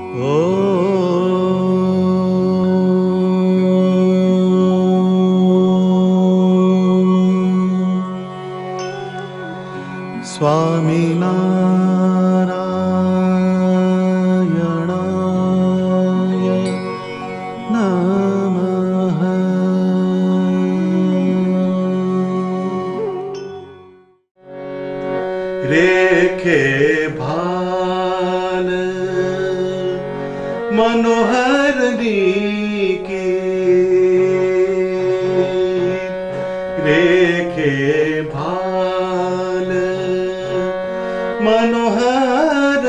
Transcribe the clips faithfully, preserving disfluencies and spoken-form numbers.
સ્વામિનારાયણાય નમઃ. રેખે ભાલ મનોહર કી, રેખે ભાલ मनोहर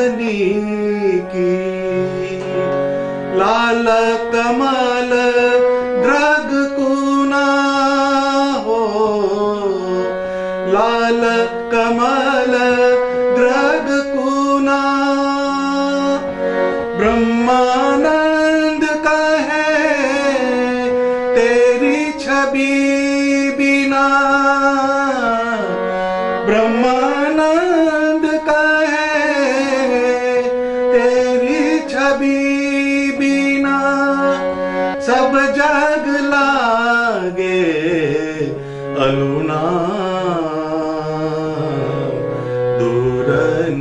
की, लाल कमल द्रग कुना हो, लाल कमल द्रग कुना, ब्रह्मानंद कहे तेरी छवि बिना, ब्रह्मानंद सब जग लागे अलुना, दूर न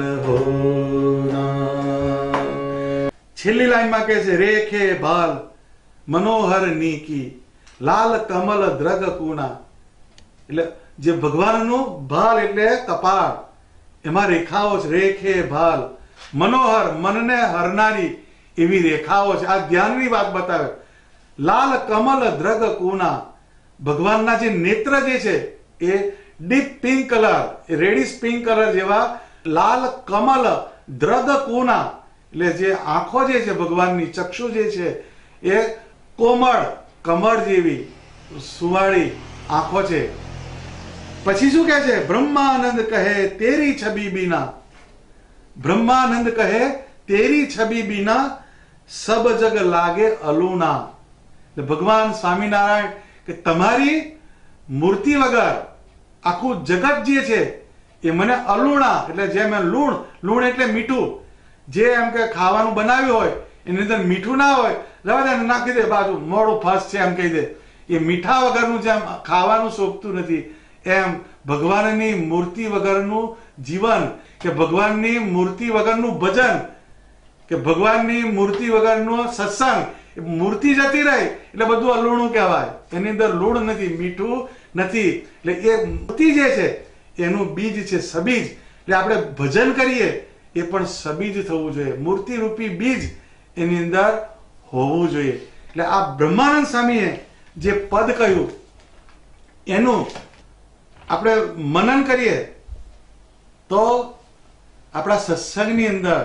होना. છેલ્લી લાઈનમાં કહે છે રેખે ભાલ મનોહર નીકી, લાલ કમલ દ્રગ કુણા. એટલે જે ભગવાનનું ભાલ એટલે કપાળ, એમાં રેખાઓ છે. રેખે ભાલ મનોહર, મનને હરનારી એવી રેખાઓ છે. આ ધ્યાનની વાત બતાવે. લાલ કમલ દ્રગ કુના, ભગવાનના જે નેત્ર જે છે એ deep pink colour, reddish pink colour જેવા લાલ કમલ દ્રગ કુના, એટલે જે આંખો જે છે ભગવાનની, ચક્ષુ જે છે એ કોમળ કમળ જેવી સુવાળી આંખો છે. પછી શું કહે છે? બ્રહ્માનંદ કહે તેરી છબી બીના, બ્રહ્માનંદ કહે તેરી છબી બીના, સબ જગ લાગે અલુના. ભગવાન સ્વામિનારાયણ કે તમારી મૂર્તિ વગર આખું જગત જે છે એ મને અલુણા, એટલે જેમ લૂણ, લૂણ એટલે મીઠું, જે એમ કે ખાવાનું બનાવ્યું હોય એની અંદર મીઠું ના હોય, રવા દે નાખી દે બાજુ, મોડું ફાસ છે એમ કહી દે, એ મીઠા વગરનું જેમ ખાવાનું શોભતું નથી, એમ ભગવાનની મૂર્તિ વગરનું જીવન, કે ભગવાનની મૂર્તિ વગરનું ભજન, કે ભગવાનની મૂર્તિ વગરનો સત્સંગ, મૂર્તિ જતી રહી એટલે બધું અલુણું કહેવાય. એની અંદર લૂણ નથી, મીઠું નથી. એટલે એ મૂર્તિ જે છે એનું બીજ છે સબીજ. એટલે આપણે ભજન કરીએ એ પણ સબીજ થવું જોઈએ, મૂર્તિ રૂપી બીજ એની અંદર હોવું જોઈએ. એટલે આ બ્રહ્માનંદ સ્વામીએ જે પદ કહ્યું એનું આપણે મનન કરીએ તો આપણા સત્સંગની અંદર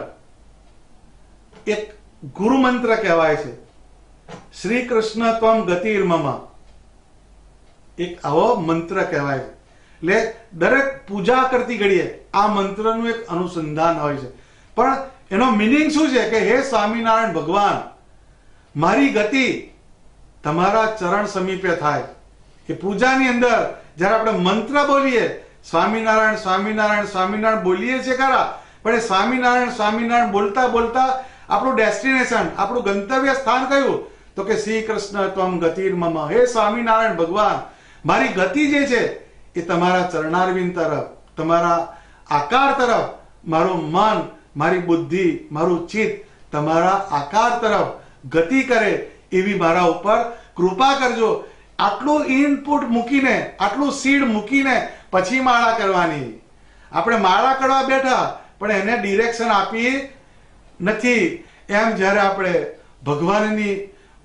એક ગુરુ મંત્ર કહેવાય છે, શ્રી કૃષ્ણ ત્વમ ગતિર્મમ, એક આવો મંત્ર કહેવાય છે. એટલે દરેક પૂજા કરતી ઘડીએ આ મંત્રનું એક અનુસંધાન હોય છે. પણ એનો મિનિંગ શું છે કે હે સ્વામિનારાયણ ભગવાન, મારી ગતિ તમારા ચરણ સમીપે થાય. એ પૂજાની અંદર જ્યારે આપણે મંત્ર બોલીએ, સ્વામિનારાયણ સ્વામિનારાયણ સ્વામિનારાયણ બોલીએ છીએ ખરા, પણ એ સ્વામિનારાયણ સ્વામિનારાયણ બોલતા બોલતા આપણું ડેસ્ટિનેશન, આપણું ગંતવ્ય સ્થાન કયું? તો કે શ્રી કૃષ્ણ ત્વમ ગતિર્મમ, હે સ્વામિનારાયણ ભગવાન, મારી ગતિ જે છે એ તમારા ચરણારવિંદ તરફ, તમારા આકાર તરફ, મારું મન, મારી બુદ્ધિ, મારું ચિત્ત તમારા આકાર તરફ ગતિ કરે એવી મારા ઉપર કૃપા કરજો. આટલું ઇનપુટ મૂકીને, આટલું સીડ મૂકીને પછી માળા કરવાની. આપણે માળા કરવા બેઠા પણ એને ડિરેક્શન આપી નથી. એમ જ્યારે આપણે ભગવાનની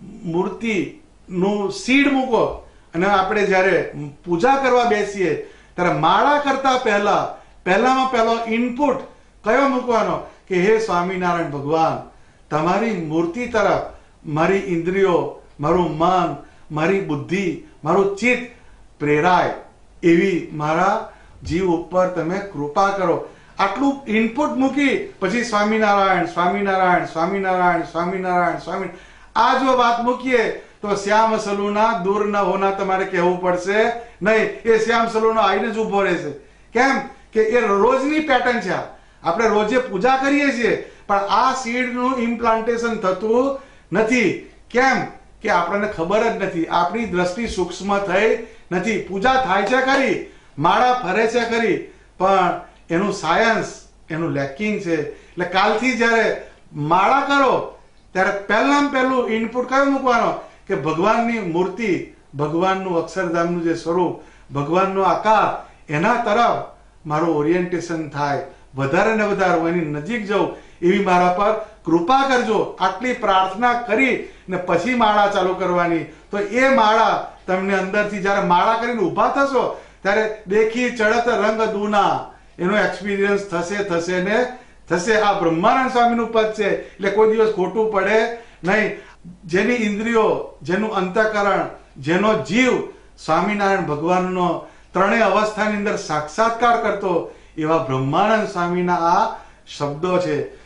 મૂર્તિનું સીડ મૂકો અને આપણે જ્યારે પૂજા કરવા બેસીએ ત્યારે માળા કરતા પહેલા પહેલામાં પહેલો ઇનપુટ કયો મૂકવાનો? કે હે સ્વામિનારાયણ ભગવાન, તમારી મૂર્તિ તરફ મારી ઇન્દ્રિયો, મારું મન, મારી બુદ્ધિ, મારું ચિત્ત પ્રેરાય એવી મારા જીવ ઉપર તમે કૃપા કરો. આટલું ઇનપુટ મૂકી પછી સ્વામિનારાયણ સ્વામિનારાયણ સ્વામિનારાયણ સ્વામિનારાયણ સ્વામી, આ જો વાત મૂકીએ તો શ્યામ સલુના દૂર ન હોના તમારે કહેવું પડશે નહીં. એ શ્યામ સલુનો આવીને જ ઉભો રહેશે. કેમ કે એ રોજની પેટર્ન છે. આપણે રોજે પૂજા કરીએ છીએ પણ આ સીડનું ઇમ્પ્લાન્ટેશન થતું નથી. કેમ કે આપણને ખબર જ નથી, આપણી દ્રષ્ટિ સૂક્ષ્મ થઈ નથી. પૂજા થાય છે ખરી, માળા ફરે છે ખરી, પણ એનું સાયન્સ એનું લેકિંગ છે. એટલે કાલથી જ્યારે માળા કરો ત્યારે પહેલામાં પહેલું ઇનપુટ કયો મૂકવાનો કે ભગવાનની મૂર્તિ, ભગવાનનું અક્ષરધામનું જે સ્વરૂપ, ભગવાનનો આકાર, એના તરફ મારું ઓરિએન્ટેશન થાય, વધારે ને વધારે હું એની નજીક જાઉં એવી મારા પર કૃપા કરજો. આટલી પ્રાર્થના કરી ને પછી માળા ચાલુ કરવાની. તો એ માળા તમને અંદરથી જ્યારે માળા કરીને ઊભા થશો ત્યારે દેખી ચડત રંગ દૂના એનો એક્સપિરિયન્સ થશે થશે ને થશે. આ બ્રહ્માનંદ સ્વામીનું પદ છે એટલે કોઈ દિવસ ખોટું પડે નહીં. જેની ઇન્દ્રિયો, જેનું અંતઃકરણ, જેનો જીવ સ્વામિનારાયણ ભગવાનનો ત્રણેય અવસ્થાની અંદર સાક્ષાત્કાર કરતો એવા બ્રહ્માનંદ સ્વામીના આ શબ્દો છે.